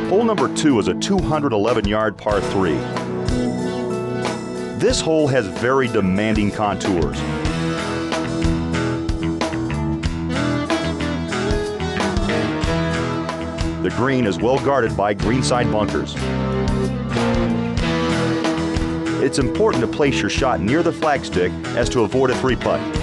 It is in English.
Hole number 2 is a 211-yard par 3. This hole has very demanding contours. The green is well guarded by greenside bunkers. It's important to place your shot near the flagstick as to avoid a 3-putt.